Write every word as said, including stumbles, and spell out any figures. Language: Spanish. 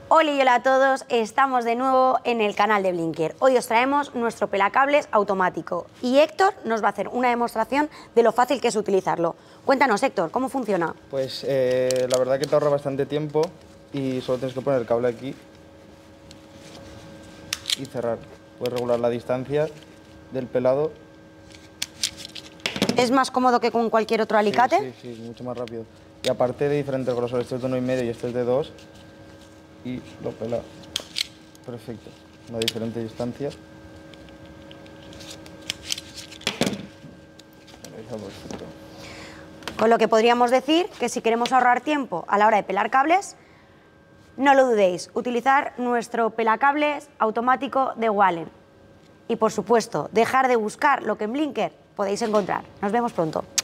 Hola y hola a todos, estamos de nuevo en el canal de Blinker. Hoy os traemos nuestro pelacables automático y Héctor nos va a hacer una demostración de lo fácil que es utilizarlo. Cuéntanos, Héctor, ¿cómo funciona? Pues eh, la verdad que te ahorra bastante tiempo y solo tienes que poner el cable aquí y cerrar. Puedes regular la distancia del pelado. ¿Es más cómodo que con cualquier otro alicate? Sí, sí, sí, mucho más rápido. Y aparte de diferentes grosores, este es de uno y medio y este es de dos. Y lo pela perfecto, a diferente distancia. Perfecto. Con lo que podríamos decir que si queremos ahorrar tiempo a la hora de pelar cables, no lo dudéis, utilizar nuestro pelacables automático de Wallen. Y por supuesto, dejar de buscar lo que en Blinker podéis encontrar. Nos vemos pronto.